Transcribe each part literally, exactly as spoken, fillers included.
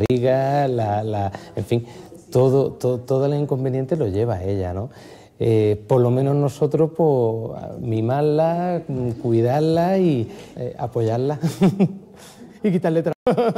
barriga, la, la, en fin, todo, todo, todo el inconveniente lo lleva ella, ¿no? Eh, por lo menos nosotros, pues, mimarla, cuidarla y eh, apoyarla y quitarle trabajo.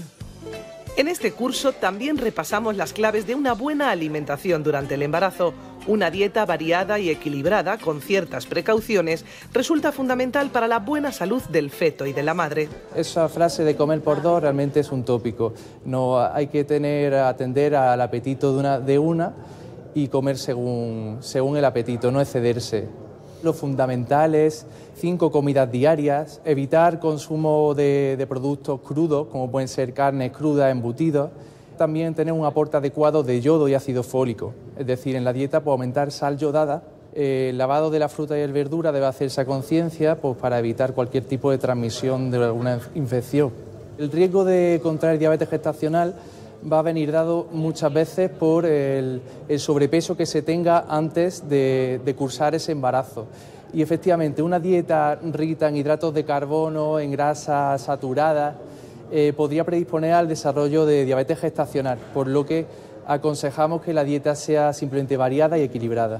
En este curso también repasamos las claves de una buena alimentación durante el embarazo. Una dieta variada y equilibrada, con ciertas precauciones, resulta fundamental para la buena salud del feto y de la madre. Esa frase de comer por dos realmente es un tópico. No hay que tener, atender al apetito de una, de una y comer según, según el apetito, no excederse. Lo fundamental es cinco comidas diarias, evitar consumo de, de productos crudos, como pueden ser carnes crudas, embutidos. También tener un aporte adecuado de yodo y ácido fólico, es decir, en la dieta pues, aumentar sal yodada. Eh, el lavado de la fruta y la verdura debe hacerse a conciencia pues, para evitar cualquier tipo de transmisión de alguna infección. El riesgo de contraer diabetes gestacional va a venir dado muchas veces por el, el sobrepeso que se tenga antes de, de cursar ese embarazo. Y efectivamente una dieta rica en hidratos de carbono, en grasas saturadas, eh, podría predisponer al desarrollo de diabetes gestacional, por lo que aconsejamos que la dieta sea simplemente variada y equilibrada.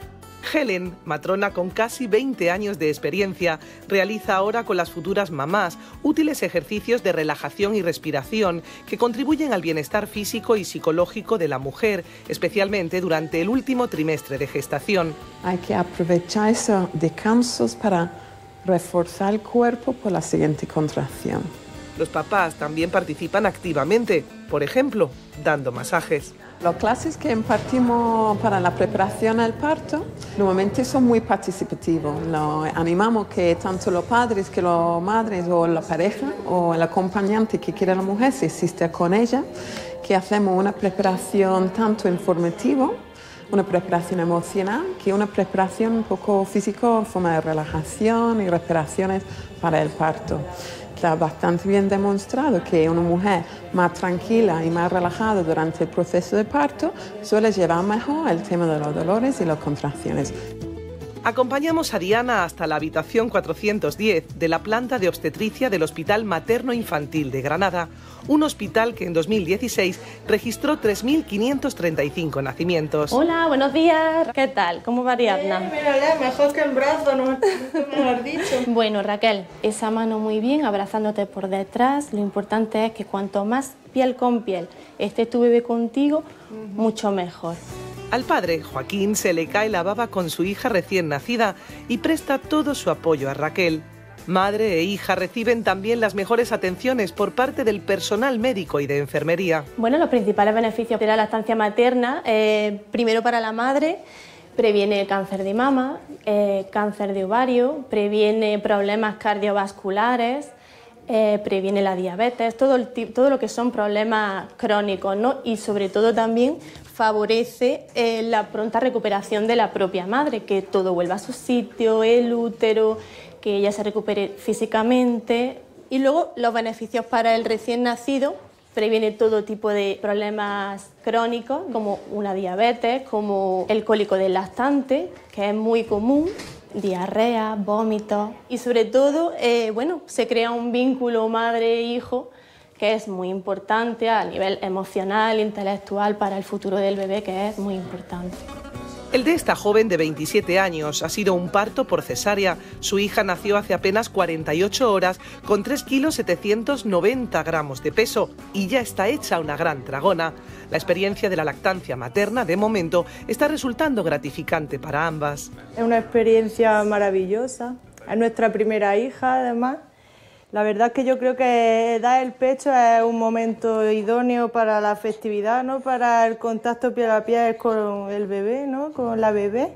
Helen, matrona con casi veinte años de experiencia, realiza ahora con las futuras mamás útiles ejercicios de relajación y respiración que contribuyen al bienestar físico y psicológico de la mujer, especialmente durante el último trimestre de gestación. Hay que aprovechar esos descansos para reforzar el cuerpo por la siguiente contracción. Los papás también participan activamente, por ejemplo, dando masajes. Las clases que impartimos para la preparación al parto normalmente son muy participativos. Lo animamos que tanto los padres que las madres o la pareja o el acompañante que quiera la mujer se asista con ella, que hacemos una preparación tanto informativa, una preparación emocional, que una preparación un poco física en forma de relajación y respiraciones para el parto. Está bastante bien demostrado que una mujer más tranquila y más relajada durante el proceso de parto suele llevar mejor el tema de los dolores y las contracciones. Acompañamos a Diana hasta la habitación cuatrocientos diez de la planta de obstetricia del Hospital Materno Infantil de Granada, un hospital que en dos mil dieciséis registró tres mil quinientos treinta y cinco nacimientos. Hola, buenos días. ¿Qué tal? ¿Cómo va Ariadna? Eh, mira, mejor que en brazo, no mejor dicho. Bueno, Raquel, esa mano muy bien, abrazándote por detrás. Lo importante es que cuanto más piel con piel esté tu bebé contigo, uh-huh. mucho mejor. Al padre, Joaquín, se le cae la baba con su hija recién nacida y presta todo su apoyo a Raquel. Madre e hija reciben también las mejores atenciones por parte del personal médico y de enfermería. Bueno, los principales beneficios de la lactancia materna, eh, primero para la madre, previene cáncer de mama, eh, cáncer de ovario, previene problemas cardiovasculares, eh, previene la diabetes, todo, el, todo lo que son problemas crónicos, ¿no? Y sobre todo también favorece eh, la pronta recuperación de la propia madre, que todo vuelva a su sitio, el útero, que ella se recupere físicamente. Y luego los beneficios para el recién nacido, previene todo tipo de problemas crónicos, como una diabetes, como el cólico del lactante, que es muy común, diarrea, vómitos, y sobre todo, eh, bueno, se crea un vínculo madre-hijo que es muy importante a nivel emocional, intelectual, para el futuro del bebé, que es muy importante. El de esta joven de veintisiete años ha sido un parto por cesárea. Su hija nació hace apenas cuarenta y ocho horas con tres kilos setecientos noventa gramos de peso y ya está hecha una gran tragona. La experiencia de la lactancia materna, de momento, está resultando gratificante para ambas. Es una experiencia maravillosa. Es nuestra primera hija, además. La verdad es que yo creo que dar el pecho es un momento idóneo para la afectividad, ¿no? Para el contacto piel a piel con el bebé, ¿no? Con la bebé.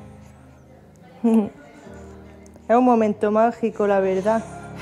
Es un momento mágico, la verdad.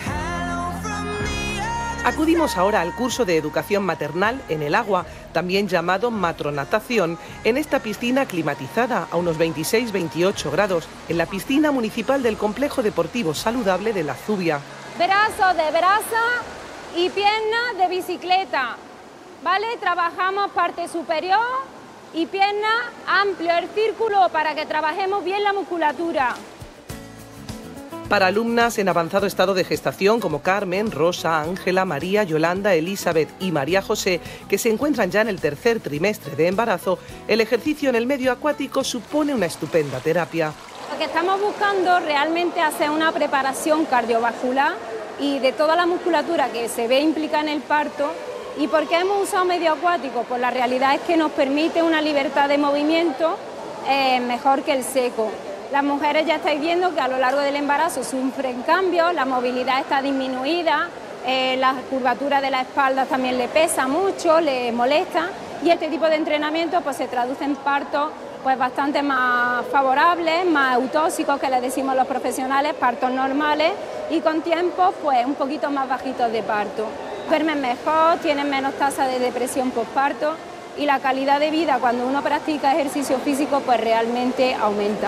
Acudimos ahora al curso de educación maternal en el agua, también llamado matronatación, en esta piscina climatizada a unos veintiséis a veintiocho grados, en la piscina municipal del Complejo Deportivo Saludable de La Zubia. Brazo de braza y pierna de bicicleta, ¿vale? Trabajamos parte superior y pierna amplio, el círculo, para que trabajemos bien la musculatura. Para alumnas en avanzado estado de gestación como Carmen, Rosa, Ángela, María, Yolanda, Elizabeth y María José, que se encuentran ya en el tercer trimestre de embarazo, el ejercicio en el medio acuático supone una estupenda terapia. Lo que estamos buscando realmente es hacer una preparación cardiovascular y de toda la musculatura que se ve implicada en el parto. ¿Y por qué hemos usado medio acuático? Pues la realidad es que nos permite una libertad de movimiento eh, mejor que el seco. Las mujeres ya estáis viendo que a lo largo del embarazo sufren cambios, la movilidad está disminuida, eh, la curvatura de la espalda también le pesa mucho, le molesta, y este tipo de entrenamiento pues se traduce en partos pues bastante más favorables, más autóxicos, que les decimos los profesionales, partos normales, y con tiempos pues un poquito más bajitos de parto. Duermen mejor, tienen menos tasa de depresión postparto, y la calidad de vida cuando uno practica ejercicio físico pues realmente aumenta.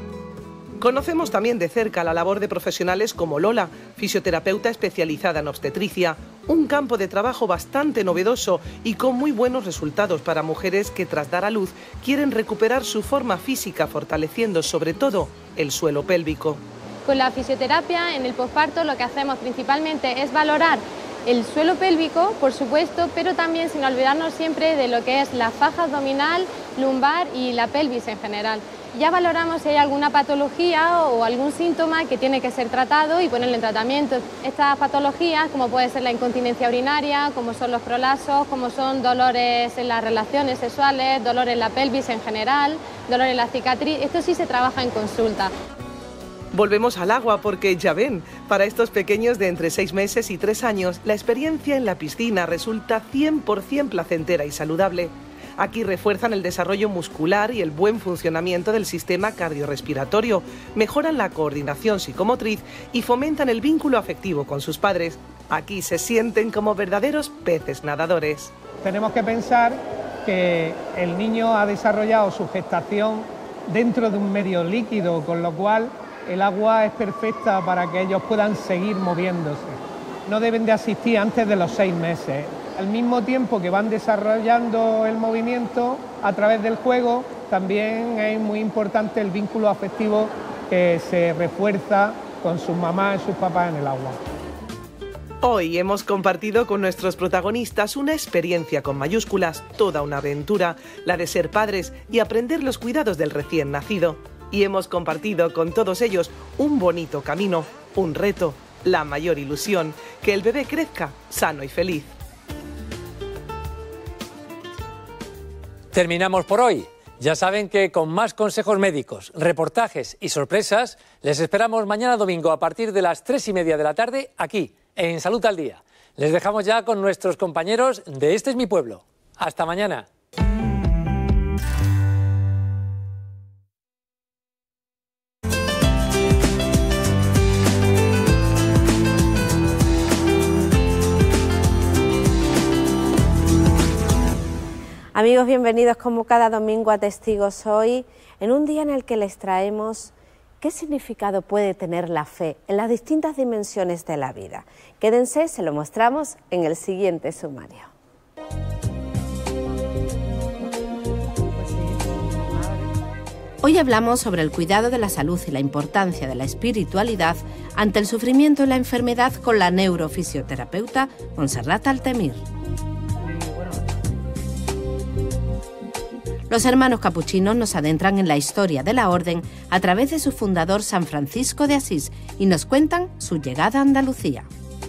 Conocemos también de cerca la labor de profesionales como Lola, fisioterapeuta especializada en obstetricia, un campo de trabajo bastante novedoso y con muy buenos resultados para mujeres que tras dar a luz quieren recuperar su forma física, fortaleciendo sobre todo el suelo pélvico. Con la fisioterapia en el posparto lo que hacemos principalmente es valorar el suelo pélvico, por supuesto, pero también sin olvidarnos siempre de lo que es la faja abdominal, lumbar y la pelvis en general. Ya valoramos si hay alguna patología o algún síntoma que tiene que ser tratado y ponerle en tratamiento. Estas patologías, como puede ser la incontinencia urinaria, como son los prolapsos, como son dolores en las relaciones sexuales, dolor en la pelvis en general, dolor en la cicatriz, esto sí se trabaja en consulta. Volvemos al agua porque, ya ven, para estos pequeños de entre seis meses y tres años, la experiencia en la piscina resulta cien por cien placentera y saludable. Aquí refuerzan el desarrollo muscular y el buen funcionamiento del sistema cardiorrespiratorio, mejoran la coordinación psicomotriz y fomentan el vínculo afectivo con sus padres. Aquí se sienten como verdaderos peces nadadores. Tenemos que pensar que el niño ha desarrollado su gestación dentro de un medio líquido, con lo cual el agua es perfecta para que ellos puedan seguir moviéndose. No deben de asistir antes de los seis meses. Al mismo tiempo que van desarrollando el movimiento a través del juego, también es muy importante el vínculo afectivo que se refuerza con sus mamás y sus papás en el agua. Hoy hemos compartido con nuestros protagonistas una experiencia con mayúsculas, toda una aventura, la de ser padres y aprender los cuidados del recién nacido. Y hemos compartido con todos ellos un bonito camino, un reto, la mayor ilusión, que el bebé crezca sano y feliz. Terminamos por hoy. Ya saben que con más consejos médicos, reportajes y sorpresas, les esperamos mañana domingo a partir de las tres y media de la tarde aquí, en Salud al Día. Les dejamos ya con nuestros compañeros de Este es mi pueblo. Hasta mañana. Amigos, bienvenidos como cada domingo a Testigos Hoy, en un día en el que les traemos qué significado puede tener la fe en las distintas dimensiones de la vida. Quédense, se lo mostramos en el siguiente sumario. Hoy hablamos sobre el cuidado de la salud y la importancia de la espiritualidad ante el sufrimiento y la enfermedad con la neurofisioterapeuta Montserrat Altemir. Los hermanos capuchinos nos adentran en la historia de la orden a través de su fundador San Francisco de Asís y nos cuentan su llegada a Andalucía.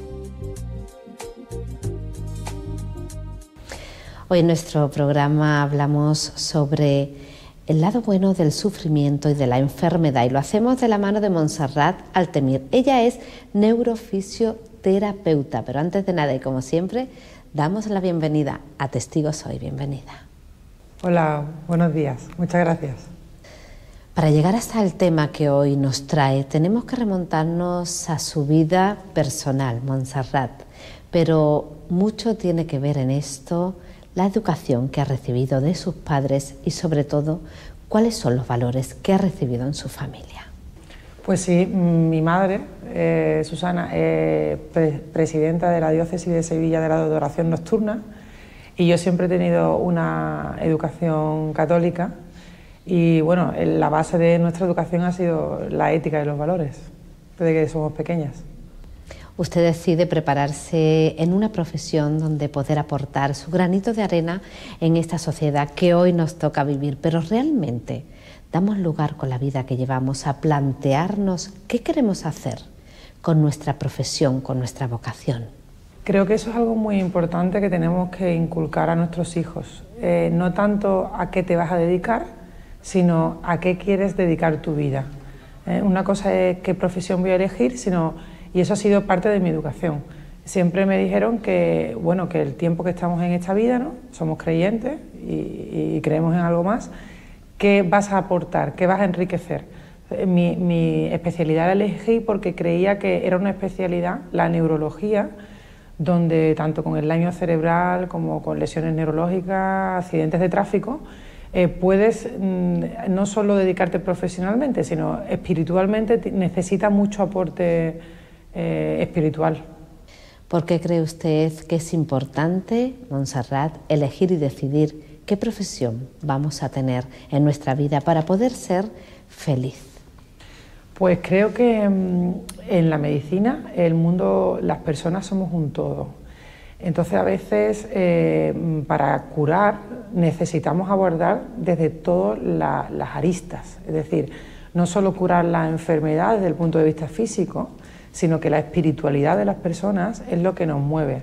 Hoy en nuestro programa hablamos sobre el lado bueno del sufrimiento y de la enfermedad y lo hacemos de la mano de Montserrat Altemir. Ella es neurofisioterapeuta, pero antes de nada y como siempre damos la bienvenida a Testigos Hoy. Bienvenida. Hola, buenos días. Muchas gracias. Para llegar hasta el tema que hoy nos trae, tenemos que remontarnos a su vida personal, Montserrat, pero mucho tiene que ver en esto la educación que ha recibido de sus padres y, sobre todo, cuáles son los valores que ha recibido en su familia. Pues sí, mi madre, eh, Susana, es pre presidenta de la Diócesis de Sevilla de la Adoración Nocturna. Y yo siempre he tenido una educación católica y bueno, la base de nuestra educación ha sido la ética y los valores. desde que somos pequeñas. Usted decide prepararse en una profesión donde poder aportar su granito de arena en esta sociedad que hoy nos toca vivir, pero realmente damos lugar con la vida que llevamos a plantearnos qué queremos hacer con nuestra profesión, con nuestra vocación. Creo que eso es algo muy importante que tenemos que inculcar a nuestros hijos, eh, no tanto a qué te vas a dedicar, sino a qué quieres dedicar tu vida. Eh, una cosa es qué profesión voy a elegir, sino, y eso ha sido parte de mi educación. Siempre me dijeron que, bueno, que el tiempo que estamos en esta vida, ¿no? Somos creyentes y, y creemos en algo más, ¿qué vas a aportar? ¿Qué vas a enriquecer? Mi, mi especialidad la elegí porque creía que era una especialidad, la neurología, donde tanto con el daño cerebral como con lesiones neurológicas, accidentes de tráfico, eh, puedes mm, no solo dedicarte profesionalmente, sino espiritualmente, necesita mucho aporte eh, espiritual. ¿Por qué cree usted que es importante, Montserrat, elegir y decidir qué profesión vamos a tener en nuestra vida para poder ser feliz? Pues creo que mmm, en la medicina, el mundo, las personas somos un todo. Entonces a veces eh, para curar necesitamos abordar desde todas la, las aristas, es decir, no solo curar la enfermedad desde el punto de vista físico, sino que la espiritualidad de las personas es lo que nos mueve,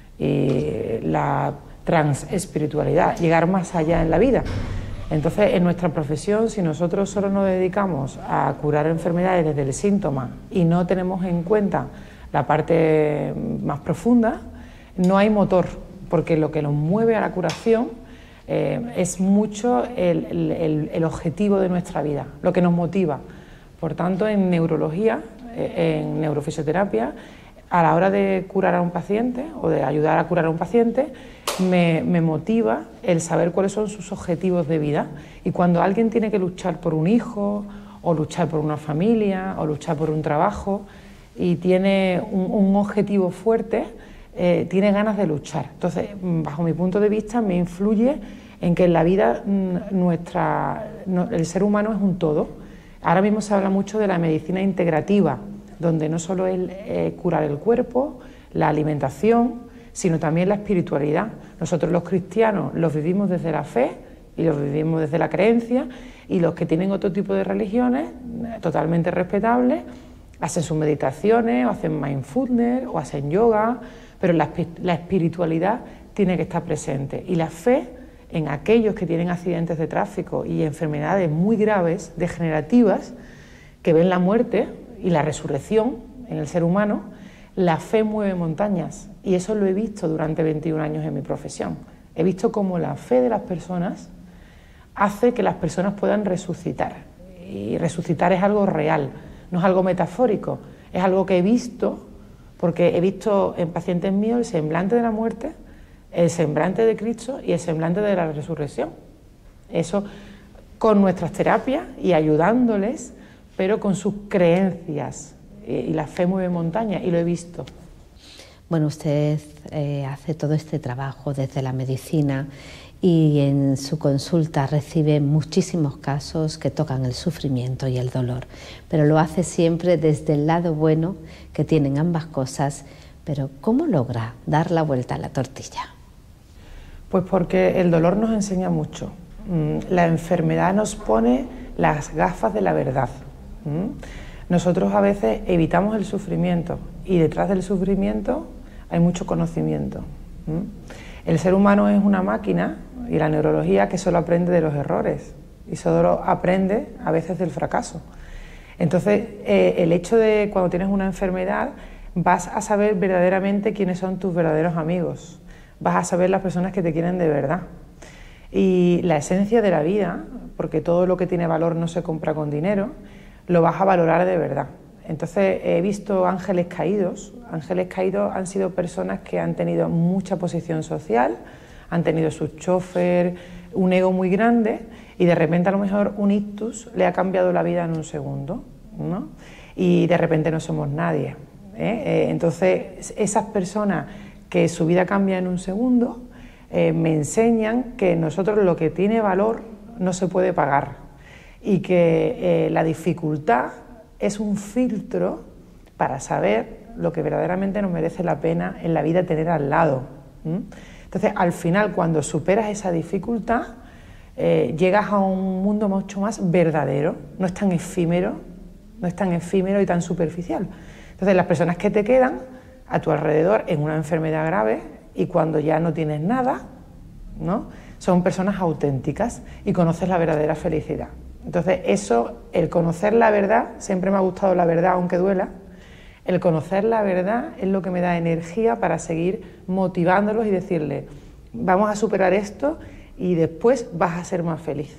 y la transespiritualidad, llegar más allá en la vida. Entonces, en nuestra profesión, si nosotros solo nos dedicamos a curar enfermedades desde el síntoma y no tenemos en cuenta la parte más profunda, no hay motor, porque lo que nos mueve a la curación eh, es mucho el, el, el objetivo de nuestra vida, lo que nos motiva. Por tanto, en neurología, eh, en neurofisioterapia, a la hora de curar a un paciente o de ayudar a curar a un paciente, Me, me motiva el saber cuáles son sus objetivos de vida, y cuando alguien tiene que luchar por un hijo, o luchar por una familia, o luchar por un trabajo, y tiene un, un objetivo fuerte, eh, tiene ganas de luchar. Entonces, bajo mi punto de vista, me influye en que en la vida nuestra, no, el ser humano es un todo. Ahora mismo se habla mucho de la medicina integrativa, donde no solo es eh, curar el cuerpo, la alimentación, sino también la espiritualidad. Nosotros los cristianos los vivimos desde la fe y los vivimos desde la creencia, y los que tienen otro tipo de religiones, totalmente respetables, hacen sus meditaciones, o hacen mindfulness, o hacen yoga, pero la, la espiritualidad tiene que estar presente, y la fe en aquellos que tienen accidentes de tráfico y enfermedades muy graves, degenerativas, que ven la muerte y la resurrección en el ser humano. La fe mueve montañas, y eso lo he visto durante veintiún años en mi profesión. He visto cómo la fe de las personas hace que las personas puedan resucitar, y resucitar es algo real, no es algo metafórico, es algo que he visto, porque he visto en pacientes míos el semblante de la muerte, el semblante de Cristo y el semblante de la resurrección. Eso con nuestras terapias y ayudándoles, pero con sus creencias. Y la fe mueve montaña, y lo he visto. Bueno, usted eh, hace todo este trabajo desde la medicina, y en su consulta recibe muchísimos casos que tocan el sufrimiento y el dolor, pero lo hace siempre desde el lado bueno que tienen ambas cosas. Pero ¿cómo logra dar la vuelta a la tortilla? Pues porque el dolor nos enseña mucho. La enfermedad nos pone las gafas de la verdad. Nosotros a veces evitamos el sufrimiento, y detrás del sufrimiento hay mucho conocimiento. El ser humano es una máquina, y la neurología, que solo aprende de los errores y solo aprende a veces del fracaso. Entonces, eh, el hecho de cuando tienes una enfermedad, vas a saber verdaderamente quiénes son tus verdaderos amigos, vas a saber las personas que te quieren de verdad. Y la esencia de la vida, porque todo lo que tiene valor no se compra con dinero, lo vas a valorar de verdad. Entonces he visto ángeles caídos. Ángeles caídos han sido personas que han tenido mucha posición social, han tenido su chofer, un ego muy grande, y de repente a lo mejor un ictus le ha cambiado la vida en un segundo, ¿no? Y de repente no somos nadie, ¿eh? Eh, entonces esas personas que su vida cambia en un segundo eh, me enseñan que nosotros lo que tiene valor no se puede pagar, y que eh, la dificultad es un filtro para saber lo que verdaderamente nos merece la pena en la vida tener al lado. ¿Mm? Entonces, al final, cuando superas esa dificultad, eh, llegas a un mundo mucho más verdadero, no es tan efímero, no es tan efímero y tan superficial. Entonces, las personas que te quedan a tu alrededor en una enfermedad grave y cuando ya no tienes nada, ¿no?, son personas auténticas y conoces la verdadera felicidad. Entonces, eso, el conocer la verdad, siempre me ha gustado la verdad aunque duela, el conocer la verdad es lo que me da energía para seguir motivándolos y decirles, vamos a superar esto y después vas a ser más feliz.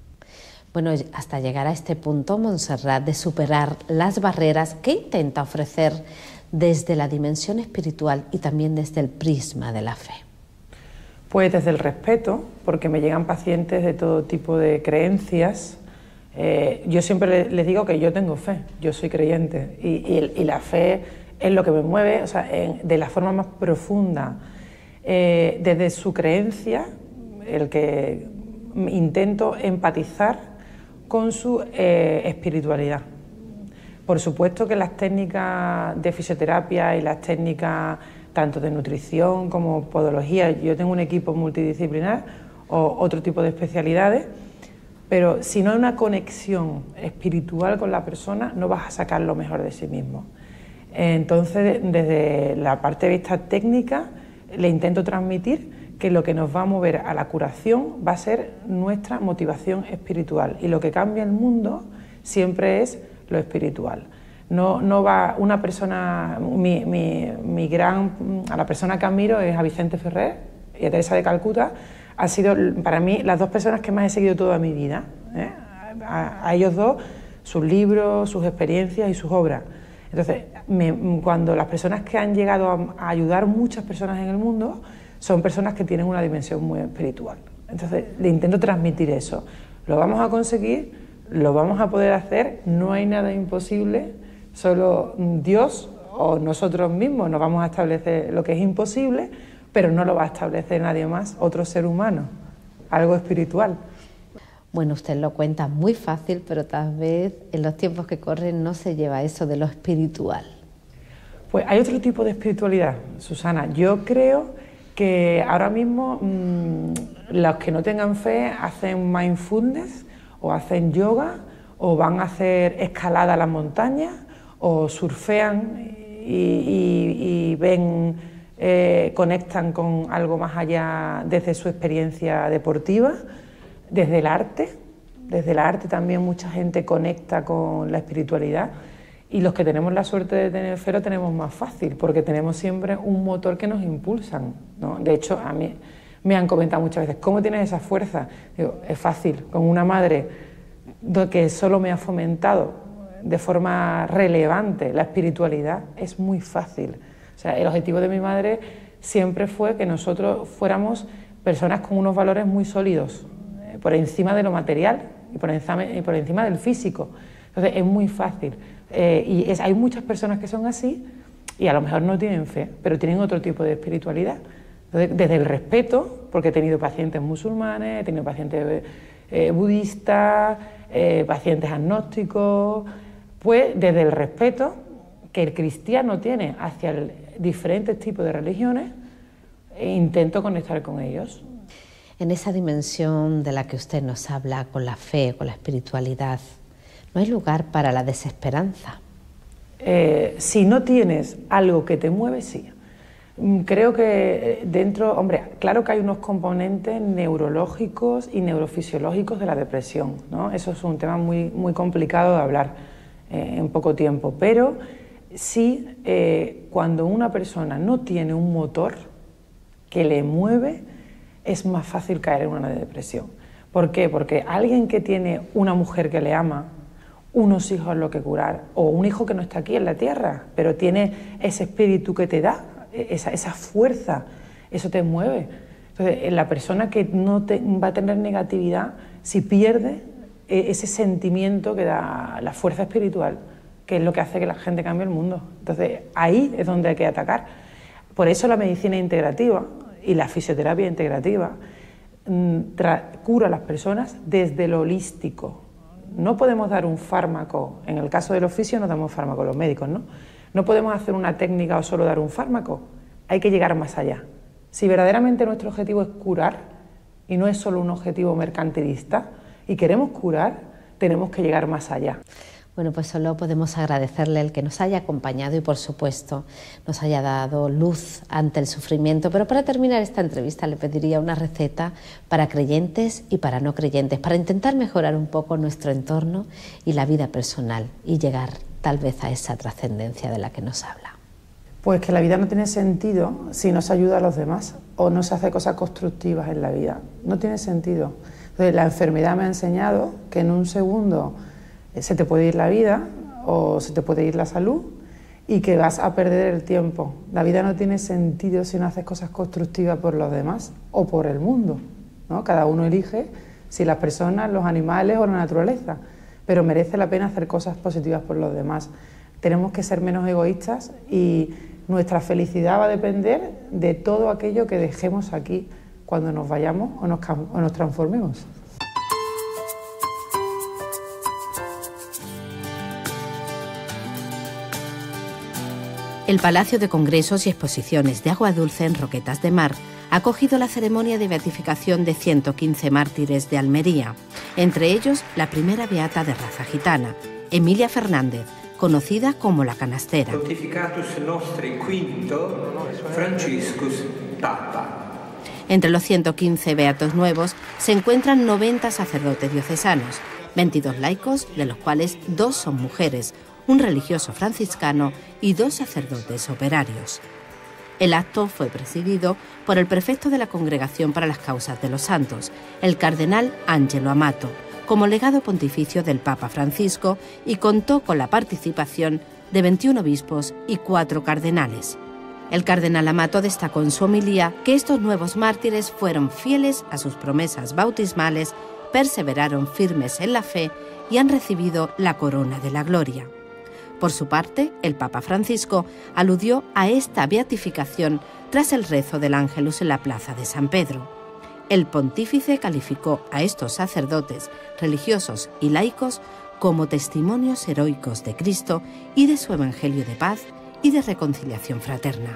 Bueno, hasta llegar a este punto, Montserrat, de superar las barreras, ¿qué intenta ofrecer desde la dimensión espiritual y también desde el prisma de la fe? Pues desde el respeto, porque me llegan pacientes de todo tipo de creencias. Eh, yo siempre les digo que yo tengo fe, yo soy creyente y, y, y la fe es lo que me mueve, o sea, en, de la forma más profunda. Eh, desde su creencia, el que intento empatizar con su eh, espiritualidad. Por supuesto que las técnicas de fisioterapia y las técnicas tanto de nutrición como podología, yo tengo un equipo multidisciplinar o otro tipo de especialidades, pero si no hay una conexión espiritual con la persona, no vas a sacar lo mejor de sí mismo. Entonces, desde la parte de vista técnica, le intento transmitir que lo que nos va a mover a la curación va a ser nuestra motivación espiritual y lo que cambia el mundo siempre es lo espiritual. No, no va una persona, mi, mi, mi gran, a la persona que admiro es a Vicente Ferrer y a Teresa de Calcuta. Ha sido para mí las dos personas que más he seguido toda mi vida, ¿eh? a, a ellos dos, sus libros, sus experiencias y sus obras. Entonces, me, cuando las personas que han llegado a, a ayudar muchas personas en el mundo son personas que tienen una dimensión muy espiritual. Entonces, le intento transmitir eso. Lo vamos a conseguir, lo vamos a poder hacer, no hay nada imposible, solo Dios o nosotros mismos nos vamos a establecer lo que es imposible, pero no lo va a establecer nadie más, otro ser humano, algo espiritual. Bueno, usted lo cuenta muy fácil, pero tal vez en los tiempos que corren no se lleva eso de lo espiritual. Pues hay otro tipo de espiritualidad, Susana. Yo creo que ahora mismo mmm, los que no tengan fe hacen mindfulness o hacen yoga o van a hacer escalada a las montañas o surfean y, y, y ven, eh, conectan con algo más allá desde su experiencia deportiva, desde el arte. Desde el arte también mucha gente conecta con la espiritualidad y los que tenemos la suerte de tener fe lo tenemos más fácil porque tenemos siempre un motor que nos impulsa, ¿no? De hecho, a mí me han comentado muchas veces, ¿cómo tienes esa fuerza? Digo, es fácil, con una madre que solo me ha fomentado de forma relevante la espiritualidad, es muy fácil. O sea, el objetivo de mi madre siempre fue que nosotros fuéramos personas con unos valores muy sólidos, eh, por encima de lo material y por encima, y por encima del físico. Entonces es muy fácil. Eh, y es, hay muchas personas que son así y a lo mejor no tienen fe, pero tienen otro tipo de espiritualidad. Entonces, desde el respeto, porque he tenido pacientes musulmanes, he tenido pacientes eh, budistas, eh, pacientes agnósticos, pues desde el respeto que el cristiano tiene hacia el, diferentes tipos de religiones, e intento conectar con ellos. En esa dimensión de la que usted nos habla, con la fe, con la espiritualidad, ¿no hay lugar para la desesperanza? Eh, si no tienes algo que te mueve, sí. Creo que dentro, hombre, claro que hay unos componentes neurológicos y neurofisiológicos de la depresión, ¿no? Eso es un tema muy, muy complicado de hablar eh, en poco tiempo, pero sí, eh, cuando una persona no tiene un motor que le mueve, es más fácil caer en una depresión. ¿Por qué? Porque alguien que tiene una mujer que le ama, unos hijos lo que curar, o un hijo que no está aquí en la tierra, pero tiene ese espíritu que te da, esa, esa fuerza, eso te mueve. Entonces, la persona que no te, va a tener negatividad, si pierde ese sentimiento que da la fuerza espiritual, que es lo que hace que la gente cambie el mundo. Entonces, ahí es donde hay que atacar. Por eso la medicina integrativa y la fisioterapia integrativa cura a las personas desde lo holístico. No podemos dar un fármaco, en el caso de los fisios no damos fármaco los médicos, ¿no? No podemos hacer una técnica o solo dar un fármaco, hay que llegar más allá. Si verdaderamente nuestro objetivo es curar y no es solo un objetivo mercantilista y queremos curar, tenemos que llegar más allá. Bueno, pues solo podemos agradecerle el que nos haya acompañado y, por supuesto, nos haya dado luz ante el sufrimiento. Pero para terminar esta entrevista le pediría una receta para creyentes y para no creyentes, para intentar mejorar un poco nuestro entorno y la vida personal y llegar tal vez a esa trascendencia de la que nos habla. Pues que la vida no tiene sentido si no se ayuda a los demás o no se hace cosas constructivas en la vida. No tiene sentido. Entonces, la enfermedad me ha enseñado que en un segundo se te puede ir la vida o se te puede ir la salud y que vas a perder el tiempo. La vida no tiene sentido si no haces cosas constructivas por los demás o por el mundo, ¿no? Cada uno elige si las personas, los animales o la naturaleza, pero merece la pena hacer cosas positivas por los demás. Tenemos que ser menos egoístas y nuestra felicidad va a depender de todo aquello que dejemos aquí cuando nos vayamos o nos, o nos transformemos. El Palacio de Congresos y Exposiciones de Agua Dulce en Roquetas de Mar ha acogido la ceremonia de beatificación de ciento quince mártires de Almería, entre ellos la primera beata de raza gitana, Emilia Fernández, conocida como la Canastera. Pontificatus nostri quinto Franciscus Papa. Entre los ciento quince beatos nuevos se encuentran noventa sacerdotes diocesanos, veintidós laicos, de los cuales dos son mujeres, un religioso franciscano y dos sacerdotes operarios. El acto fue presidido por el prefecto de la Congregación para las Causas de los Santos, el cardenal Angelo Amato, como legado pontificio del Papa Francisco, y contó con la participación de veintiún obispos y cuatro cardenales. El cardenal Amato destacó en su homilía que estos nuevos mártires fueron fieles a sus promesas bautismales, perseveraron firmes en la fe y han recibido la corona de la gloria. Por su parte, el Papa Francisco aludió a esta beatificación tras el rezo del Ángelus en la plaza de San Pedro. El pontífice calificó a estos sacerdotes, religiosos y laicos como testimonios heroicos de Cristo y de su evangelio de paz y de reconciliación fraterna.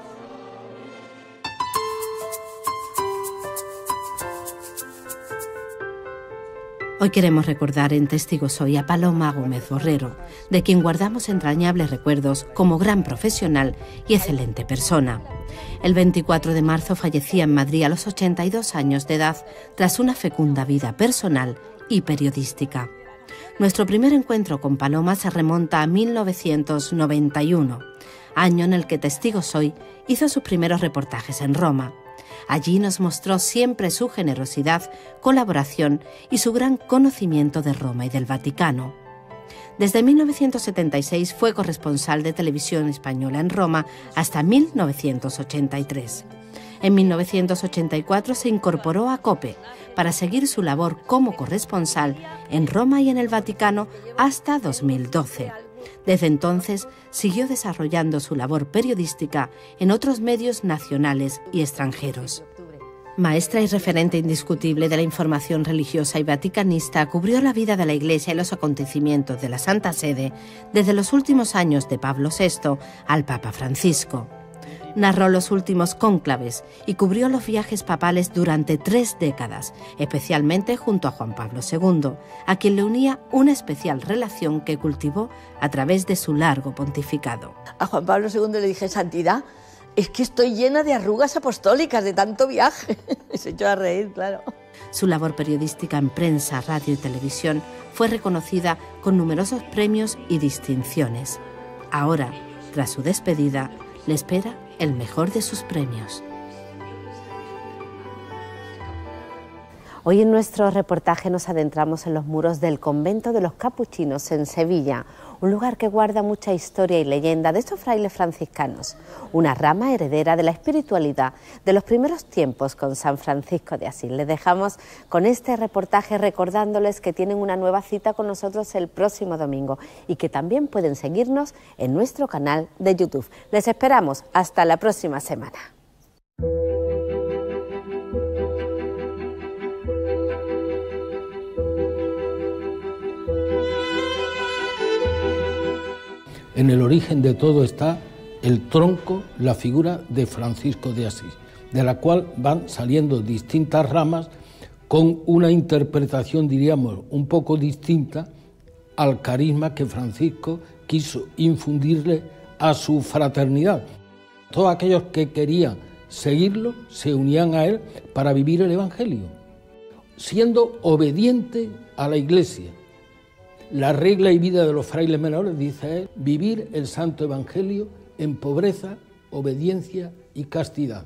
Hoy queremos recordar en Testigos Hoy a Paloma Gómez Borrero, de quien guardamos entrañables recuerdos como gran profesional y excelente persona. El veinticuatro de marzo fallecía en Madrid a los ochenta y dos años de edad tras una fecunda vida personal y periodística. Nuestro primer encuentro con Paloma se remonta a mil novecientos noventa y uno, año en el que Testigos Hoy hizo sus primeros reportajes en Roma. Allí nos mostró siempre su generosidad, colaboración y su gran conocimiento de Roma y del Vaticano. Desde mil novecientos setenta y seis fue corresponsal de Televisión Española en Roma hasta mil novecientos ochenta y tres. En mil novecientos ochenta y cuatro se incorporó a COPE para seguir su labor como corresponsal en Roma y en el Vaticano hasta dos mil doce. Desde entonces siguió desarrollando su labor periodística en otros medios nacionales y extranjeros. Maestra y referente indiscutible de la información religiosa y vaticanista, cubrió la vida de la Iglesia y los acontecimientos de la Santa Sede desde los últimos años de Pablo sexto al Papa Francisco. Narró los últimos cónclaves y cubrió los viajes papales durante tres décadas, especialmente junto a Juan Pablo segundo, a quien le unía una especial relación que cultivó a través de su largo pontificado. A Juan Pablo segundo le dije: santidad, es que estoy llena de arrugas apostólicas de tanto viaje. Se echó a reír, claro. Su labor periodística en prensa, radio y televisión fue reconocida con numerosos premios y distinciones. Ahora, tras su despedida, le espera el mejor de sus premios. Hoy en nuestro reportaje nos adentramos en los muros del convento de los Capuchinos en Sevilla, un lugar que guarda mucha historia y leyenda de estos frailes franciscanos, una rama heredera de la espiritualidad de los primeros tiempos con San Francisco de Asís. Les dejamos con este reportaje recordándoles que tienen una nueva cita con nosotros el próximo domingo y que también pueden seguirnos en nuestro canal de YouTube. Les esperamos hasta la próxima semana. En el origen de todo está el tronco, la figura de Francisco de Asís, de la cual van saliendo distintas ramas con una interpretación, diríamos, un poco distinta al carisma que Francisco quiso infundirle a su fraternidad. Todos aquellos que querían seguirlo se unían a él para vivir el Evangelio, siendo obediente a la Iglesia. La regla y vida de los frailes menores, dice él, vivir el Santo Evangelio en pobreza, obediencia y castidad.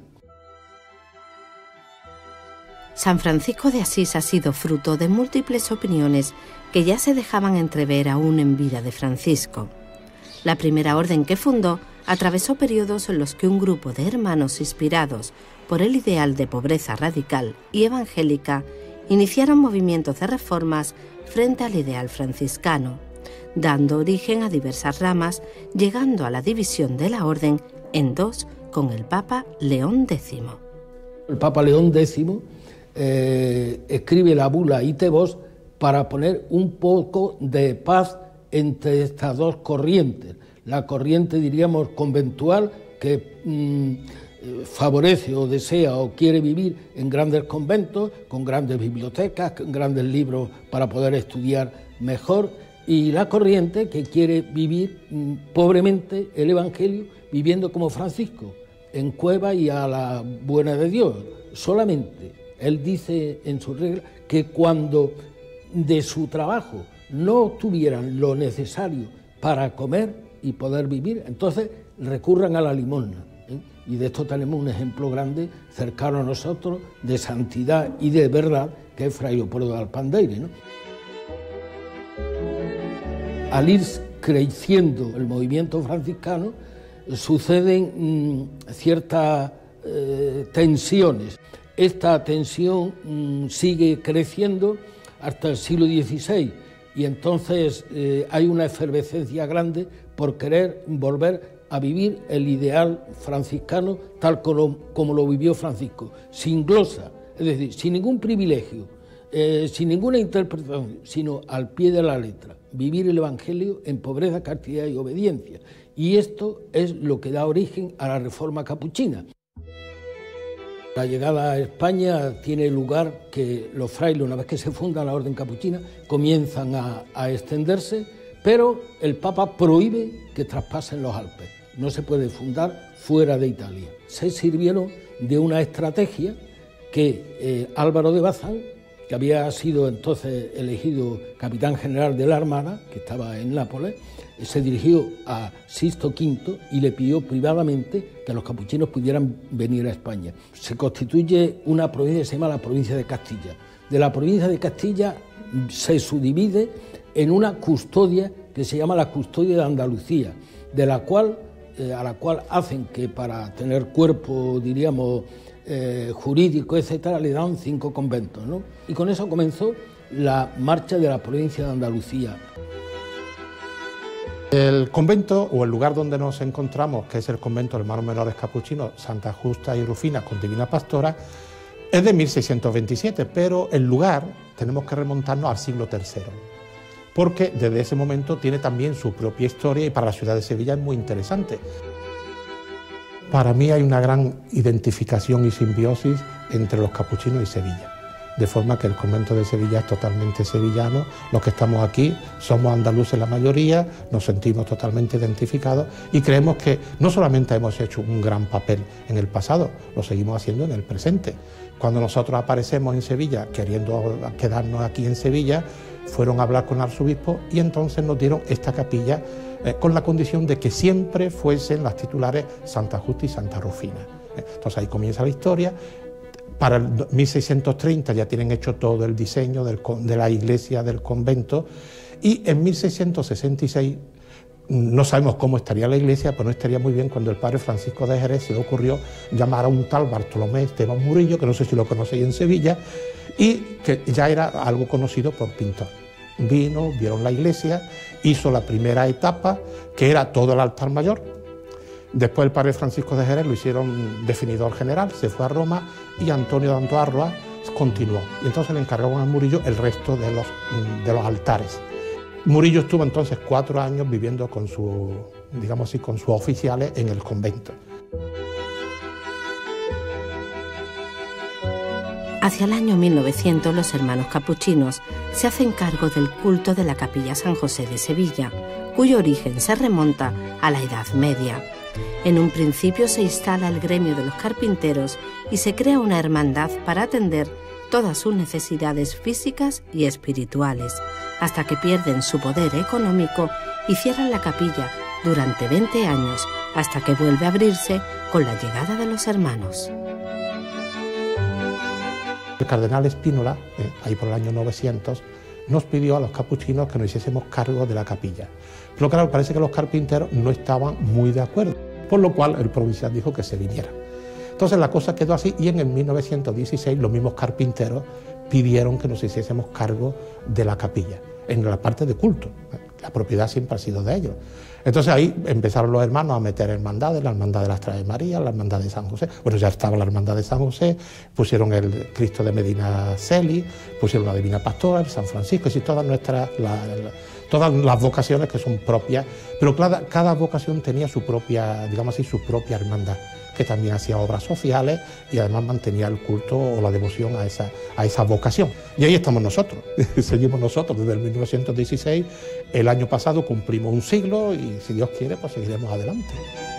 San Francisco de Asís ha sido fruto de múltiples opiniones que ya se dejaban entrever aún en vida de Francisco. La primera orden que fundó atravesó periodos en los que un grupo de hermanos inspirados por el ideal de pobreza radical y evangélica iniciaron movimientos de reformas frente al ideal franciscano, dando origen a diversas ramas, llegando a la división de la orden en dos con el Papa León décimo. El Papa León décimo eh, escribe la bula Ite Vos para poner un poco de paz entre estas dos corrientes. La corriente, diríamos, conventual, que mmm, favorece o desea o quiere vivir en grandes conventos, con grandes bibliotecas, con grandes libros para poder estudiar mejor, y la corriente que quiere vivir mmm, pobremente el Evangelio, viviendo como Francisco, en cueva y a la buena de Dios. Solamente él dice en su regla que cuando de su trabajo no tuvieran lo necesario para comer y poder vivir, entonces recurran a la limosna, ¿eh? Y de esto tenemos un ejemplo grande cercano a nosotros de santidad y de verdad, que es Fray Leopoldo de Alpandeire, ¿no? Al ir creciendo el movimiento franciscano suceden mmm, ciertas eh, tensiones. Esta tensión mmm, sigue creciendo hasta el siglo dieciséis, y entonces eh, hay una efervescencia grande por querer volver a vivir el ideal franciscano tal como, como lo vivió Francisco, sin glosa, es decir, sin ningún privilegio, eh, sin ninguna interpretación, sino al pie de la letra, vivir el Evangelio en pobreza, castidad y obediencia. Y esto es lo que da origen a la Reforma Capuchina. La llegada a España tiene lugar que los frailes, una vez que se funda la Orden Capuchina, comienzan a, a extenderse, pero el Papa prohíbe que traspasen los Alpes. No se puede fundar fuera de Italia. Se sirvieron de una estrategia que eh, Álvaro de Bazán, que había sido entonces elegido capitán general de la Armada, que estaba en Nápoles, se dirigió a Sixto quinto y le pidió privadamente que los capuchinos pudieran venir a España. Se constituye una provincia que se llama la provincia de Castilla. De la provincia de Castilla se subdivide en una custodia que se llama la custodia de Andalucía, de la cual, eh, a la cual hacen que para tener cuerpo, diríamos, eh, jurídico, etcétera, le dan cinco conventos, ¿no? Y con eso comenzó la marcha de la provincia de Andalucía. El convento, o el lugar donde nos encontramos, que es el convento de hermanos menores capuchinos Santa Justa y Rufina con Divina Pastora, es de mil seiscientos veintisiete, pero el lugar tenemos que remontarnos al siglo tercero, porque desde ese momento tiene también su propia historia y para la ciudad de Sevilla es muy interesante. Para mí hay una gran identificación y simbiosis entre los capuchinos y Sevilla, de forma que el convento de Sevilla es totalmente sevillano. Los que estamos aquí somos andaluces la mayoría, nos sentimos totalmente identificados y creemos que no solamente hemos hecho un gran papel en el pasado, lo seguimos haciendo en el presente. Cuando nosotros aparecemos en Sevilla, queriendo quedarnos aquí en Sevilla, fueron a hablar con el arzobispo y entonces nos dieron esta capilla eh, con la condición de que siempre fuesen las titulares Santa Justa y Santa Rufina. Entonces ahí comienza la historia. Para el mil seiscientos treinta ya tienen hecho todo el diseño del, de la iglesia del convento y en mil seiscientos sesenta y seis no sabemos cómo estaría la iglesia, pero no estaría muy bien cuando el padre Francisco de Jerez se le ocurrió llamar a un tal Bartolomé Esteban Murillo, que no sé si lo conocéis en Sevilla, y que ya era algo conocido por pintor. Vino, vieron la iglesia, hizo la primera etapa, que era todo el altar mayor. Después el padre Francisco de Jerez lo hicieron definidor general, se fue a Roma y Antonio de Antoarroa continuó. Y entonces le encargaron a Murillo el resto de los, de los altares. Murillo estuvo entonces cuatro años viviendo con su digamos así, con sus oficiales en el convento. Hacia el año mil novecientos los hermanos capuchinos se hacen cargo del culto de la Capilla San José de Sevilla, cuyo origen se remonta a la Edad Media. En un principio se instala el gremio de los carpinteros y se crea una hermandad para atender todas sus necesidades físicas y espirituales, hasta que pierden su poder económico y cierran la capilla durante veinte años, hasta que vuelve a abrirse con la llegada de los hermanos. El cardenal Spínola, eh, ahí por el año novecientos, nos pidió a los capuchinos que nos hiciésemos cargo de la capilla. Pero claro, parece que los carpinteros no estaban muy de acuerdo, por lo cual el provincial dijo que se viniera. Entonces la cosa quedó así y en el mil novecientos dieciséis los mismos carpinteros pidieron que nos hiciésemos cargo de la capilla, en la parte de culto. La propiedad siempre ha sido de ellos. Entonces ahí empezaron los hermanos a meter hermandades, la hermandad de las Traes María, la hermandad de San José. Bueno, ya estaba la hermandad de San José, pusieron el Cristo de Medina Celi, pusieron la Divina Pastora, el San Francisco, y todas nuestras, la, la, todas las vocaciones que son propias, pero cada, cada vocación tenía su propia, digamos así, su propia hermandad, que también hacía obras sociales y además mantenía el culto o la devoción a esa, a esa vocación. Y ahí estamos nosotros, seguimos nosotros desde el mil novecientos dieciséis, el año pasado cumplimos un siglo y si Dios quiere pues seguiremos adelante.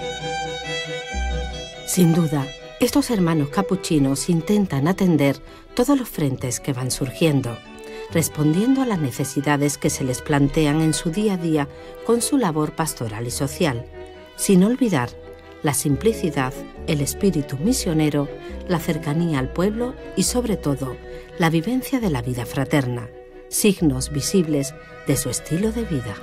Sin duda, estos hermanos capuchinos intentan atender todos los frentes que van surgiendo, respondiendo a las necesidades que se les plantean en su día a día con su labor pastoral y social, sin olvidar la simplicidad, el espíritu misionero, la cercanía al pueblo y, sobre todo, la vivencia de la vida fraterna, signos visibles de su estilo de vida.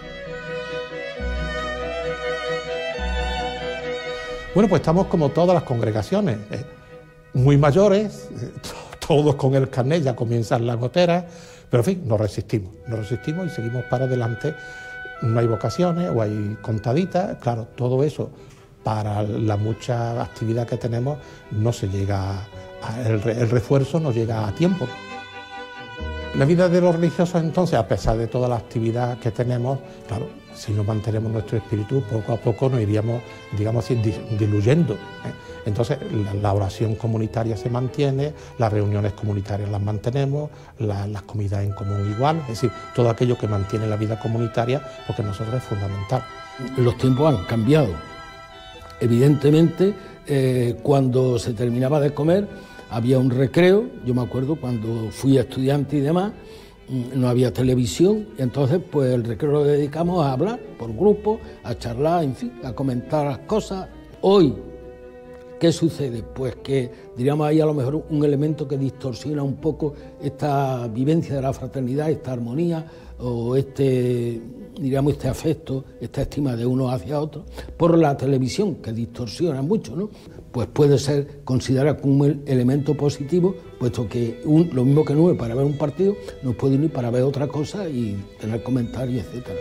Bueno, pues estamos como todas las congregaciones, eh, muy mayores, eh, todos con el carnet, ya comienzan las goteras, pero en fin, nos resistimos, nos resistimos y seguimos para adelante. No hay vocaciones o hay contaditas, claro, todo eso para la mucha actividad que tenemos no se llega, a, el, el refuerzo no llega a tiempo. La vida de los religiosos entonces, a pesar de toda la actividad que tenemos, claro, si no mantenemos nuestro espíritu, poco a poco nos iríamos, digamos así, diluyendo, ¿eh? Entonces la, la oración comunitaria se mantiene, las reuniones comunitarias las mantenemos, la, las comidas en común igual, es decir, todo aquello que mantiene la vida comunitaria, porque nosotros es fundamental. Los tiempos han cambiado. Evidentemente, eh, cuando se terminaba de comer, había un recreo. Yo me acuerdo cuando fui estudiante y demás, no había televisión, y entonces pues el recreo lo dedicamos a hablar por grupo, a charlar, en fin, a comentar las cosas. Hoy, ¿qué sucede? Pues que, diríamos, hay a lo mejor un elemento que distorsiona un poco esta vivencia de la fraternidad, esta armonía, o este, diríamos, este afecto, esta estima de uno hacia otro, por la televisión, que distorsiona mucho, ¿no? Pues puede ser considerado como un elemento positivo, puesto que un, lo mismo que nube para ver un partido, nos puede unir para ver otra cosa y tener comentarios, etcétera.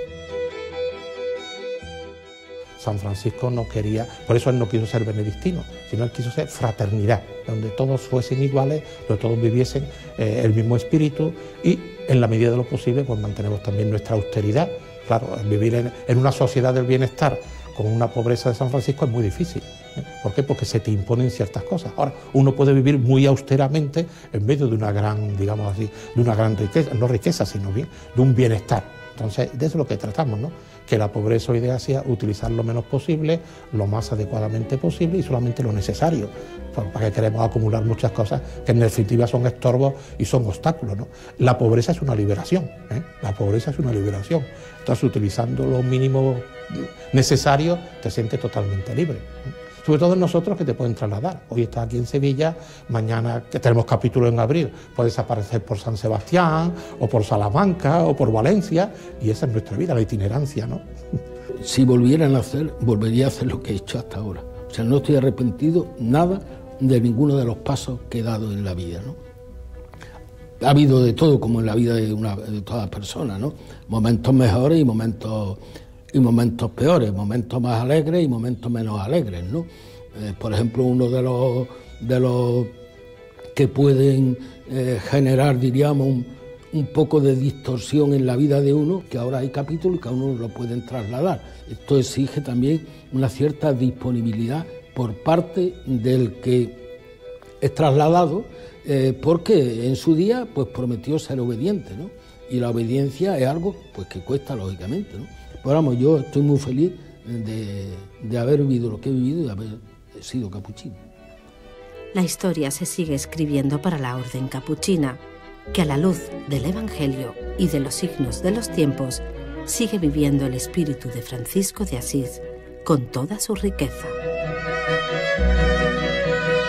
San Francisco no quería, por eso él no quiso ser benedictino, sino él quiso ser fraternidad, donde todos fuesen iguales, donde todos viviesen eh, el mismo espíritu y en la medida de lo posible pues mantenemos también nuestra austeridad. Claro, vivir en, en una sociedad del bienestar con una pobreza de San Francisco es muy difícil. ¿eh? ¿Por qué? Porque se te imponen ciertas cosas. Ahora, uno puede vivir muy austeramente en medio de una gran, digamos así, de una gran riqueza, no riqueza, sino bien, de un bienestar. Entonces, de eso es lo que tratamos, ¿no? Que la pobreza hoy día sea utilizar lo menos posible, lo más adecuadamente posible y solamente lo necesario. ¿Para qué queremos acumular muchas cosas que en definitiva son estorbos y son obstáculos, ¿no? La pobreza es una liberación, ¿eh? La pobreza es una liberación. Entonces, utilizando lo mínimo necesario, te sientes totalmente libre, ¿eh? Sobre todo en nosotros que te pueden trasladar. Hoy estás aquí en Sevilla, mañana que tenemos capítulo en abril, puedes aparecer por San Sebastián, o por Salamanca, o por Valencia, y esa es nuestra vida, la itinerancia, ¿no? Si volvieran a hacer, volvería a hacer lo que he hecho hasta ahora. O sea, no estoy arrepentido nada de ninguno de los pasos que he dado en la vida, ¿no? Ha habido de todo, como en la vida de, una, de todas personas, ¿no? Momentos mejores y momentos... y momentos peores, momentos más alegres y momentos menos alegres, ¿no? Eh, por ejemplo, uno de los, de los que pueden eh, generar, diríamos, un, un poco de distorsión en la vida de uno, que ahora hay capítulos que a uno lo pueden trasladar. Esto exige también una cierta disponibilidad por parte del que es trasladado, eh, porque en su día pues prometió ser obediente, ¿no? Y la obediencia es algo pues que cuesta, lógicamente, ¿no? Pero vamos, yo estoy muy feliz de, de haber vivido lo que he vivido y de haber sido capuchino. La historia se sigue escribiendo para la Orden Capuchina, que a la luz del Evangelio y de los signos de los tiempos sigue viviendo el espíritu de Francisco de Asís con toda su riqueza.